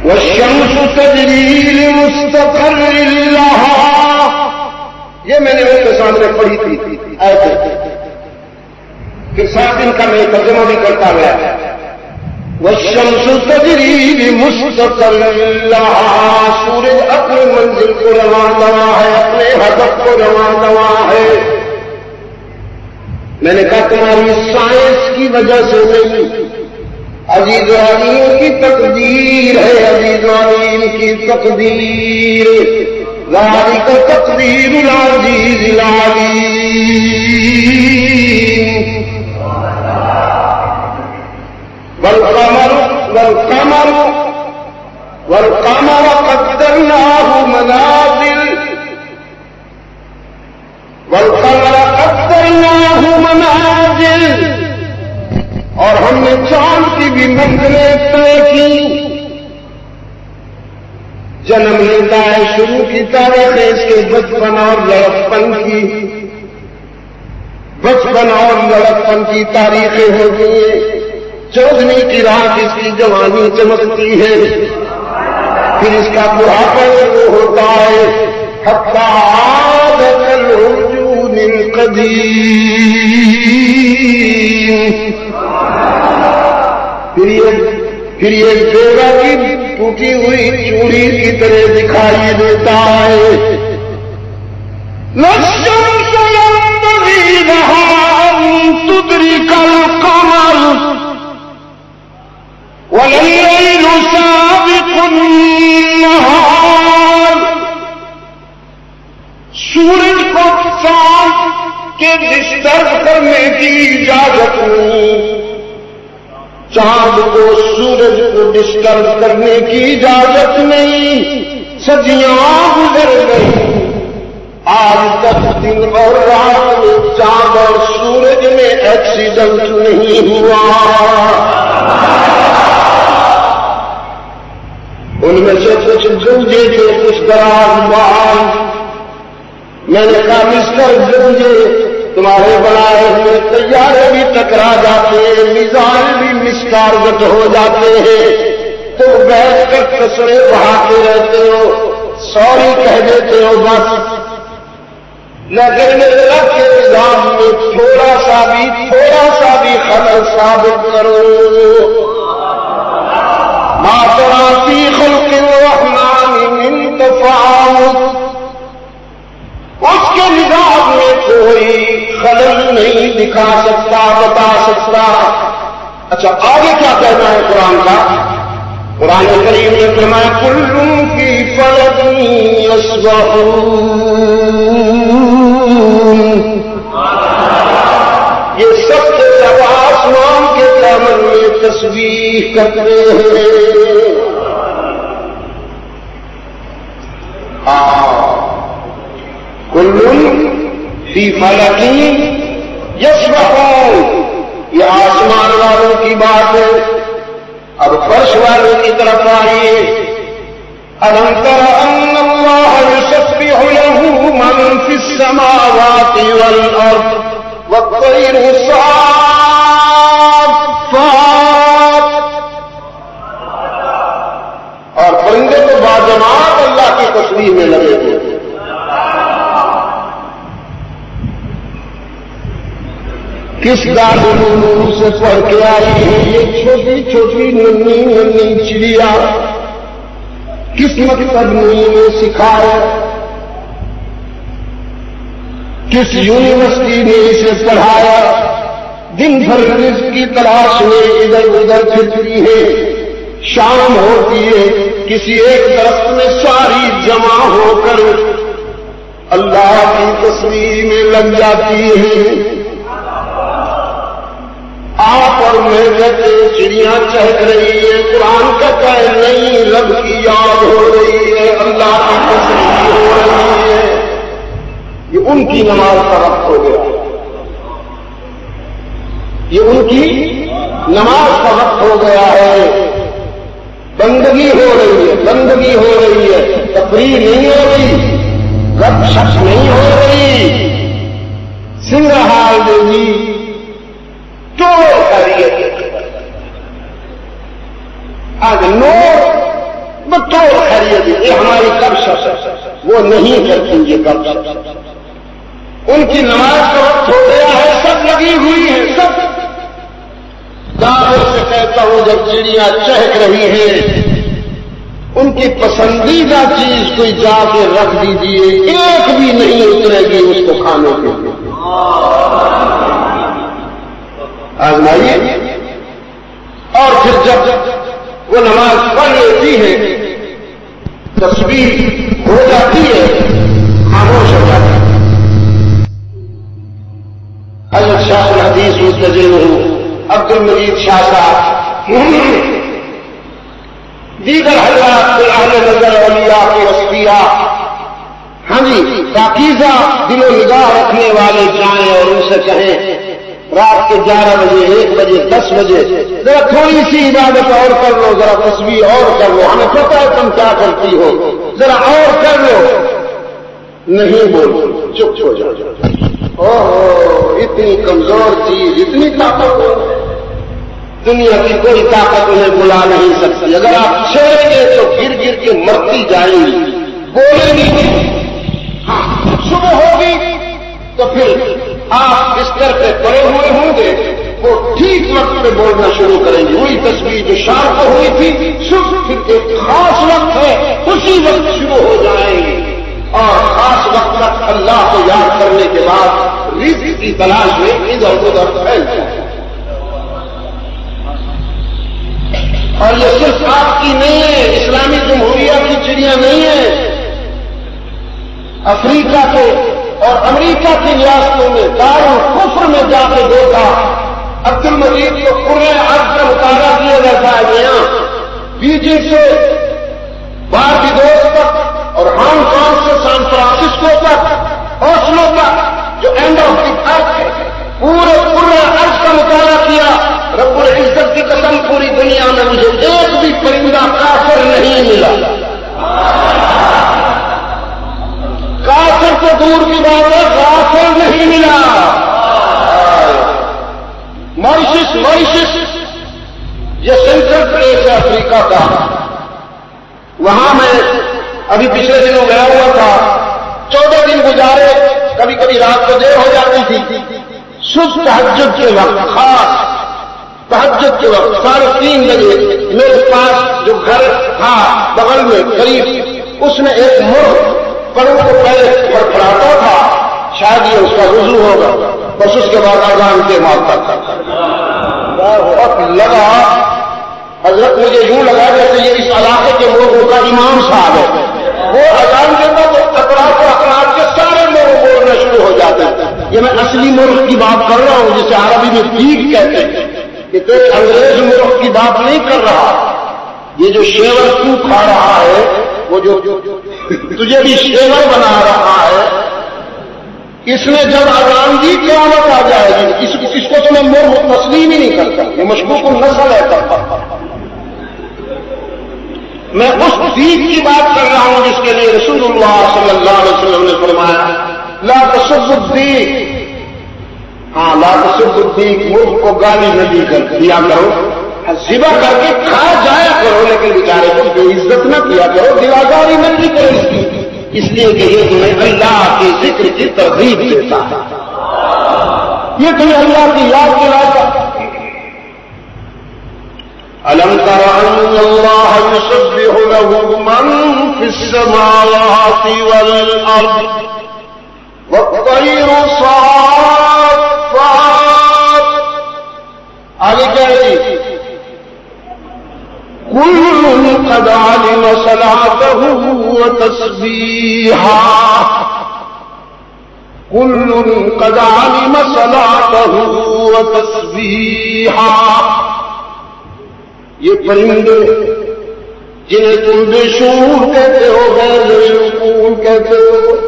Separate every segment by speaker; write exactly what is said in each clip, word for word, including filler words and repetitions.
Speaker 1: والشمس تجری لمستقر لها، یہ میں نے ان کے سامنے پڑھی تھی آیت، پھر سات دن کا میں ترجمہ بھی کرتا گیا. والشمس تجری لمستقر لها، سورج اپنے منزل کو رواں دواں ہے، اپنے ہدف کو رواں دواں ہے. میں نے کہا تمہاری سائنس کی وجہ سے نہیں، عزیز و علیم کی تقدیر ہے، عزیز و علیم کی تقدیر. ذالک تقدیر العزیز العلیم. والقمر والقمر والقمر قدرناه منازل والقمر قدرناه منازل، اور ہم نے چاند کی بھی منزلیں طے کی. جنم لیتا ہے، شروع کی تاریخ اس کے بچپن اور لڑکپن کی، بچپن اور لڑکپن کی تاریخیں ہوتی ہیں. چودھویں کی رات اس کی جوانی چمکتی ہے، پھر اس کا بڑھاپا شروع ہوتا ہے. حتی عادت العجون القدیم، پھر یہ پھر یہ بیوہ کی ٹوٹی ہوئی چوڑی کی طرح دکھائی دیتا ہے. للشمس ينبغي لها أن تدرك القمر والليل سابق النهار. سورج کو چاند کے ڈسٹرب کرنے کی اجازت نہیں، چاند کو سورج کو ڈسٹرب کرنے کی اجازت نہیں. صدیاں گزر گئی، آج تک دن اور رات میں چاند اور سورج میں ایکسیڈنٹ نہیں ہوا. ان میں سے کچھ گنجے تھے، کچھ دراز بال. میں نے کہا مسٹر گنجے، تمہارے بنائے ہوئے طیارے بھی ٹکرا جاتے ہیں، میزائل بھی مس ٹارگٹ ہو جاتے ہیں، تو بیٹھ کر کسرے بہاتے رہتے ہو، سوری کہہ دیتے ہو بس. لیکن اللہ کے نظام میں تھوڑا سا بھی تھوڑا سا بھی خلل ثابت کرو. ما ترى في خلق الرحمن من تفاوت، اس کے نظام میں کوئی خلل نہیں دکھا سکتا، بتا سکتا. اچھا آگے کیا کہنا ہے قرآن کا؟ قرآن کریم نے فرمایا کل فی فلک یسبحون، یہ سب کے سب آسمان کے دامن میں تسبیح کرتے ہیں. کل فی فلک یسبحون، یہ آسمان والوں کی بات ہے. اب فرش والوں کی طرف آئیے. أَلَمْ تَرَ أَنَّ اللَّهَ يُسَبِّحُ لَهُ مَن فِي السَّمَاوَاتِ وَالْأَرْضِ وَالطَّيْرُ صَافَّاتٍ، اور پرندے تو باجماعت اللہ کی تسبیح میں لگے ہوئے. کس دارالعلوم سے پڑھ کے آئی ہے یہ چھوٹی چھوٹی ننھی ننھی چڑیا؟ کس مکتب نے انہیں سکھایا؟ کس یونیورسٹی نے اسے پڑھایا؟ دن بھر رزق کی تلاش میں ادھر ادھر پھرتی ہے، شام ہوتی ہے کسی ایک درخت میں ساری جمع ہو کر اللہ کی تسبیح میں لگ جاتی ہے. آپ اور میں کہتے چڑیاں چہک رہی ہے، قرآن کہتا ہے نہیں، رب کی یاد ہو رہی ہے، اللہ کی تسبیح ہو رہی ہے. یہ ان کی نماز کا وقت ہو گیا، یہ ان کی نماز کا وقت ہو گیا ہے. بندگی ہو رہی ہے، بندگی ہو رہی ہے، تقریر نہیں ہو رہی، گپ شپ نہیں ہو رہی. سنگھال دیوی تو آج نوٹ تو توڑ خیریت یہ ہماری کبش ہے، وہ نہیں کرتی یہ کبش۔ ان کی نماز کا وقت ہو گیا ہے، سب لگی ہوئی ہے، سب داغوں سے کہتا ہوں جب چڑیاں چہک رہی ہیں ان کی پسندیدہ چیز کوئی جا کے رکھ دیجیے، ایک بھی نہیں اترے گی اس کو کھانے کے لیے۔ آزمائیے۔ اور پھر جب وہ نماز پڑھ لیتی ہے، تسبیح ہو جاتی ہے، خاموش ہو جاتی ہے۔ حضرت شاہ الحدیث مستجیر عبد المجید شاہ صاحب دیگر حضرات اہل نظر اولیاء کے وصفیہ، ہاں جی پاکیزہ دل و نگاہ رکھنے والے جائیں اور ان سے کہیں رات کے گیارہ بجے، ایک بجے، دس بجے ذرا تھوڑی سی عبادت اور کر لو، ذرا تسبیح اور کر لو، ہمیں پتہ ہے تم کیا کرتی ہو، ذرا اور کر لو۔ نہیں بولو، چپ ہو جاؤ۔ اوہ اتنی کمزور چیز، اتنی طاقت دنیا کی کوئی طاقت انہیں بلا نہیں سکتی۔ اگر آپ چھیڑیں گے تو گر گر کے مرتی جائیں گی، بولیں گی۔ ہاں صبح ہوگی تو پھر آپ بستر پہ پڑے ہوئے ہوں گے، وہ ٹھیک وقت پہ بولنا شروع کریں گے۔ وہی تصویر جو شام کو ہوئی تھی، صبح پھر ایک خاص وقت ہے، اسی وقت شروع ہو جائیں گے، اور خاص وقت تک اللہ کو یاد کرنے کے بعد رزق کی تلاش میں ادھر ادھر پھیل جائے۔ اور یہ صرف آپ کی نہیں ہے، اسلامی جمہوریہ کی چڑیاں نہیں ہیں۔ افریقہ کے اور امریکہ کی ریاستوں میں دارالکفر میں جا کے دیکھا، عبد المجید کو قرآن عرض کا مطالعہ کیا جاتا ہے یہاں بیجنگ سے باربیڈوس تک اور ہانگ کانگ سے سان فرانسسکو تک، اوسلو تک، جو اینڈ آف دی ارتھ ہے، پورے قرآن عرض کا مطالعہ کیا۔ رب العزت کی قسم پوری دنیا میں مجھے ایک بھی پرندہ کافر نہیں ملا۔ کافر تو دور کی بات ہے، کافر نہیں ملا۔ ماریشس ماریشس یہ سینٹرل پلیس ہے افریقہ کا، وہاں میں ابھی پچھلے دنوں گیا ہوا تھا، چودہ دن گزارے، کبھی کبھی رات کو دیر ہو جاتی تھی، صبح تہجد کے وقت، خاص تہجد کے وقت ساڑھے تین بجے میرے پاس جو گھر تھا بغل میں قریب، اس میں ایک مرغ پروں کو پہلے پڑپڑاتا تھا، شاید یہ اس کا وضو ہوگا، بس اس کے بعد اذان کے مارتا تھا۔ وقت لگا حضرت، مجھے یوں لگا جیسے یہ اس علاقے کے لوگوں کا امام صاحب ہے، وہ اذان کے بعد کپڑا کو اخراج کے سارے لوگ بولنا شروع ہو جاتے ہیں۔ یہ میں اصلی مرغ کی بات کر رہا ہوں جسے عربی میں پیگ کہتے ہیں، کہ کوئی انگریز مرغ کی بات نہیں کر رہا۔ یہ جو شیور تو کھا رہا ہے، وہ جو تجھے بھی شیور بنا رہا ہے، اس نے جب اذان دی قیامت آ جائے گی، اس, اس کو تو میں مرغ تسلیم ہی نہیں کرتا، یہ مشکوک النسل ہے کرتا۔ میں اس پیگ کی بات کر رہا ہوں جس کے لیے رسول اللہ صلی اللہ علیہ وسلم نے فرمایا لا تسب الدیگ، ہاں لا تسب الدیگ، مرغ کو گالی نہ دی کر دیا کرو، ذبح کر کے کھا جایا کرو، لیکن بیچارے کو بے عزت نہ کیا کرو، دیواداری نہ کی کرو اس کی، اس لیے کہ یہ تمہیں اللہ کے ذکر کی ترغیب دیتا ہے، یہ تمہیں اللہ کی یاد دلاتا۔ أَلَمْ تَرَ أَنَّ اللَّهَ يُسَبِّحُ لَهُ مَن فِي السَّمَاوَاتِ وَالْأَرْضِ وَالطَّيْرُ صَافَّاتٍ، آگے کیا ہے؟ كُلٌّ قَدْ عَلِمَ صَلَاتَهُ وَتَسْبِيحَهُ، كُلٌّ قَدْ عَلِمَ صَلَاتَهُ وَتَسْبِيحَهُ۔ یہ پرندے جنہیں تم بے شعور کہتے ہو، غیر شعور کہتے ہو،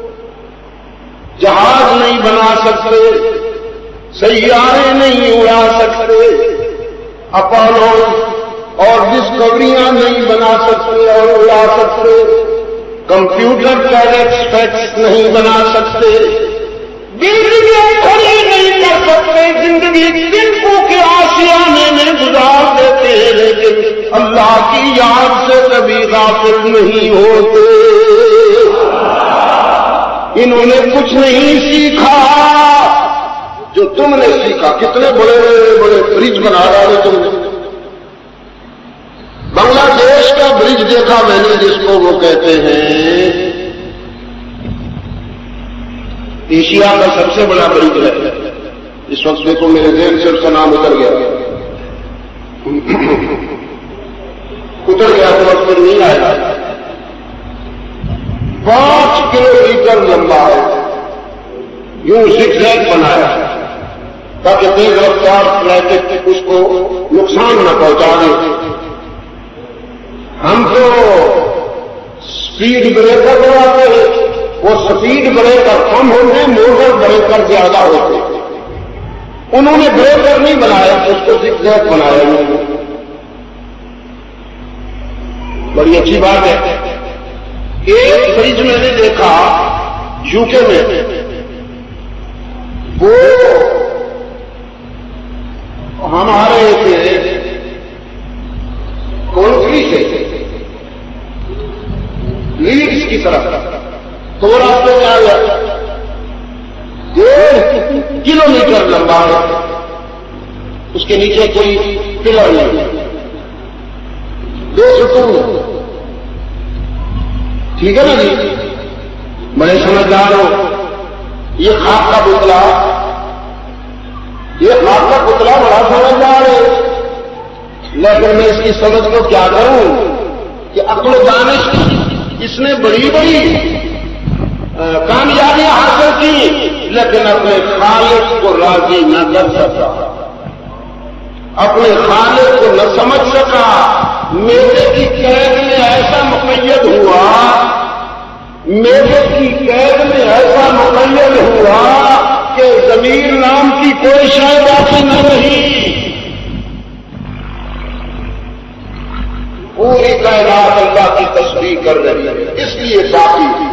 Speaker 1: جہاز نہیں بنا سکتے، سیارے نہیں اڑا سکتے، اپولو اور ڈسکوریاں نہیں بنا سکتے اور اڑا سکتے، کمپیوٹر ٹیلیسکوپس نہیں بنا سکتے، بجلیاں کھڑی نہیں کر سکتے، زندگی تنکوں کے آشیانے میں گزار دیتے ہیں، لیکن اللہ کی یاد سے کبھی غافل نہیں ہوتے. انہوں نے کچھ نہیں سیکھا جو تم نے سیکھا. کتنے بڑے بڑے برج بنا رہے تم نے. بنگلہ دیش کا برج دیکھا میں نے, جس کو وہ کہتے ہیں ایشیا کا سب سے بڑا برج ہے. اس وقت دیکھو میرے ذہن سے اس کا نام اتر گیا اتر گیا تو وقت نہیں آیا. پانچ کلو میٹر لمبا ہے, یوں زگزیگ بنایا تاکہ تیز رفتار ٹریفک اس کو نقصان نہ پہنچا دے. ہم تو سپیڈ بریکر لگاتے ہیں, وہ سپیڈ بریکر کم ہوتے, موٹر بریکر زیادہ ہوتے. انہوں نے بریکر نہیں بنایا, اس کو زگزیگ بنایا. انہوں نے بڑی اچھی بات ہے. ایک برج میں نے دیکھا یو کے میں, وہ ہمارے سے کونکری سے لیڈس کی طرف تو وہ راستے میں آ گیا. ڈیڑھ کلو میٹر لمبا ہے, اس کے نیچے کوئی پلر نہیں, دو ستون. ٹھیک ہے نا جی, بڑے سمجھدار ہو. یہ خاک کا پتلا, یہ خاک کا پتلا بڑا سمجھدار ہے, لیکن میں اس کی سمجھ کو کیا کروں کہ عقل و دانش اس نے بڑی بڑی کامیابیاں حاصل کی, لیکن اپنے خالق کو راضی نہ کر سکا, اپنے خالق کو نہ سمجھ سکا. میرے کی قید میں ایسا مقید ہوا, میرے کی قید میں ایسا مقید ہوا کہ ضمیر نام کی کوئی شے باقی نہ رہی. پوری کائنات اللہ کی تسبیح کر رہی ہے, اس لیے باقی